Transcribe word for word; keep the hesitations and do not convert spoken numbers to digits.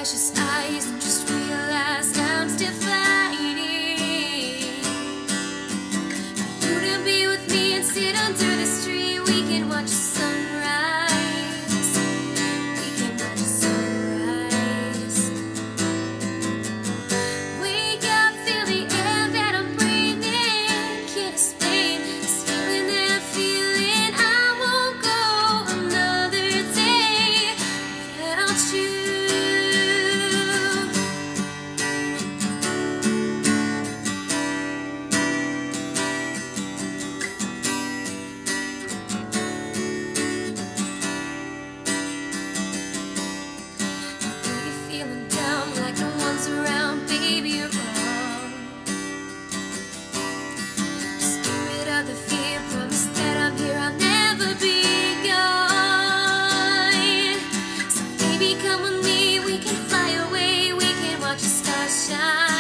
precious eyes and just realize I'm still fighting for you to be with me and sit under this tree. We can watch the sunrise. We can watch the sunrise. Wake up, feel the air that I'm breathing. Can't explain this feeling that I'm feeling. I won't go another day without you. Feeling down like no one's around, baby, you're wrong. Just get rid of the fear, promise that I'm here, I'll never be gone. So baby, come with me, we can fly away, we can watch the stars shine.